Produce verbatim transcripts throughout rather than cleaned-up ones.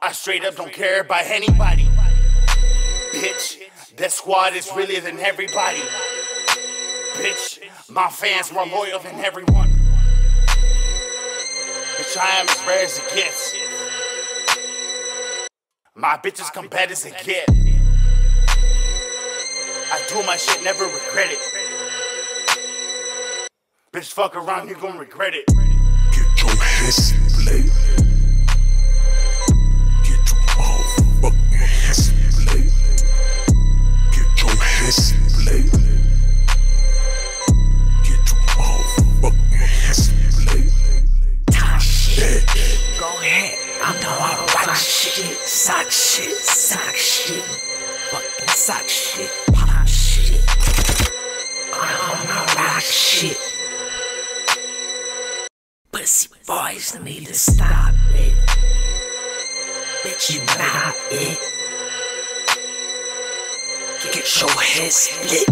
I straight up don't care about anybody. Bitch, that squad is realer than everybody. Bitch, my fans more loyal than everyone. Bitch, I am as rare as it gets. My bitches come bad as it get. I do my shit, never regret it. Bitch, fuck around, you gon' regret it. Get your ass played. Get your motherfucking ass played. Get your ass played. Get your motherfucking ass played. Top shit. Go ahead. I'm the one rock shit. Sock shit. Sock shit. Fucking sock shit. Pop shit. I'm the rock shit. Pussy boys need to stop it. Bitch, you not it. Get your head split.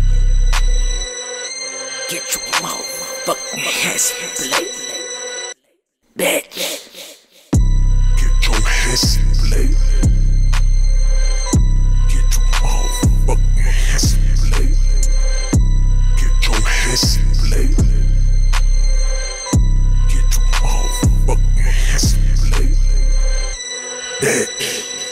Get your motherfucking head split. Bitch. Get your head split. Get your motherfucking head split. Get your head split. Get your motherfucking head split. Bitch.